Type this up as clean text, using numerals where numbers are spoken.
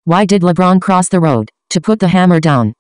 Why did LeBron cross the road? To put the hammer down.